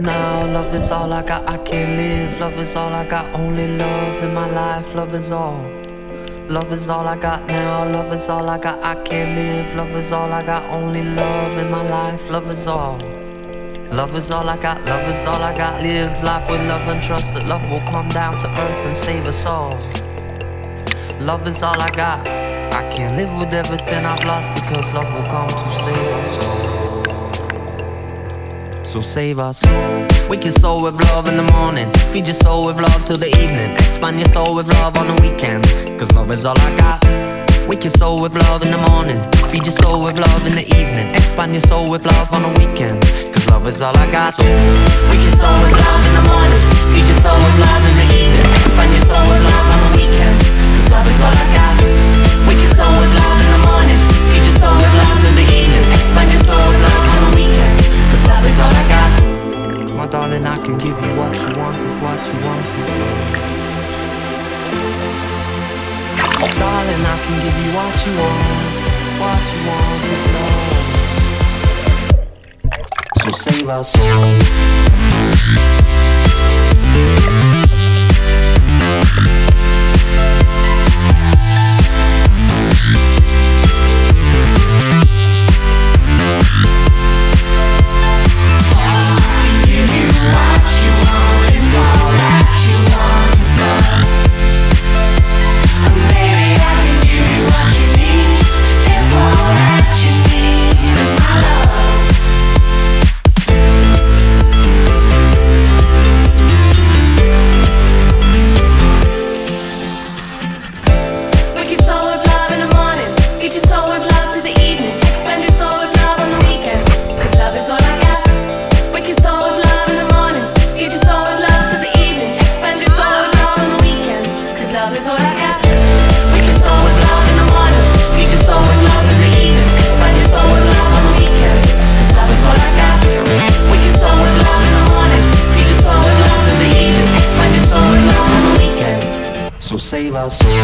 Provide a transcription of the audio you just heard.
now. Love is all I got, I can't live. Love is all I got, only love in my life. Love is all. Love is all I got now. Love is all I got, I can't live. Love is all I got, only love in my life. Love is all. Love is all I got, love is all I got. Live life with love and trust that love will come down to earth and save us all. Love is all I got. I can't live with everything I've lost because love will come to save us all. So save us. Wake your soul with love in the morning. Feed your soul with love till the evening. Expand your soul with love on the weekend, cause love is all I got. Wake your soul with love in the morning. Feed your soul with love in the evening. Expand your soul with love on the weekend, cause love is all I got. So wake your soul with love in the morning. Feed your soul with love in the evening. Expand your soul with love on the weekend, cause love is all I got. Wake your soul with love in the morning. Feed your soul with love in the evening. Expand your soul with love on the weekend, cause love is all I got. My darling, I can give you what you want if what you want is love. Darling, I can give you what you want. What you want is love. So save our soul. So save our soul.